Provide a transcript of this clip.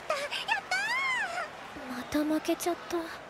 また負けちゃった。